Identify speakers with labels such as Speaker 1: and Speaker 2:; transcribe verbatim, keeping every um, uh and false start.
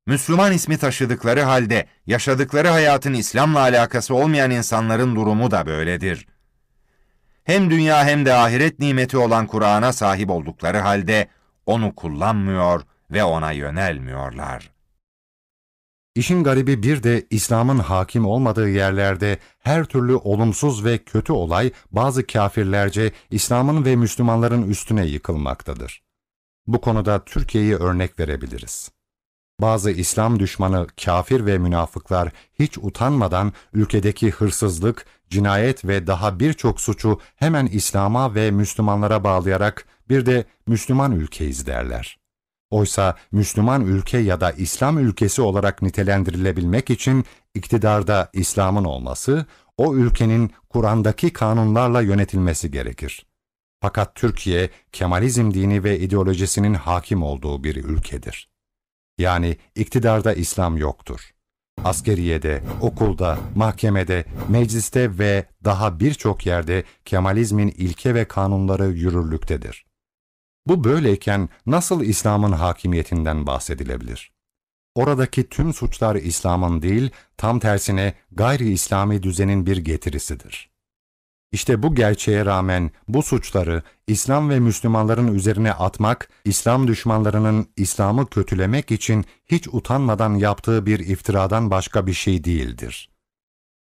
Speaker 1: Müslüman ismi taşıdıkları halde yaşadıkları hayatın İslam'la alakası olmayan insanların durumu da böyledir. Hem dünya hem de ahiret nimeti olan Kur'an'a sahip oldukları halde onu kullanmıyor ve ona yönelmiyorlar.
Speaker 2: İşin garibi bir de İslam'ın hakim olmadığı yerlerde her türlü olumsuz ve kötü olay bazı kâfirlerce İslam'ın ve Müslümanların üstüne yıkılmaktadır. Bu konuda Türkiye'yi örnek verebiliriz. Bazı İslam düşmanı kâfir ve münafıklar hiç utanmadan ülkedeki hırsızlık, cinayet ve daha birçok suçu hemen İslam'a ve Müslümanlara bağlayarak bir de Müslüman ülkeyiz derler. Oysa Müslüman ülke ya da İslam ülkesi olarak nitelendirilebilmek için iktidarda İslam'ın olması, o ülkenin Kur'an'daki kanunlarla yönetilmesi gerekir. Fakat Türkiye, Kemalizm dini ve ideolojisinin hakim olduğu bir ülkedir. Yani iktidarda İslam yoktur. Askeriyede, okulda, mahkemede, mecliste ve daha birçok yerde Kemalizmin ilke ve kanunları yürürlüktedir. Bu böyleyken nasıl İslam'ın hakimiyetinden bahsedilebilir? Oradaki tüm suçlar İslam'ın değil, tam tersine gayri İslami düzenin bir getirisidir. İşte bu gerçeğe rağmen bu suçları İslam ve Müslümanların üzerine atmak, İslam düşmanlarının İslam'ı kötülemek için hiç utanmadan yaptığı bir iftiradan başka bir şey değildir.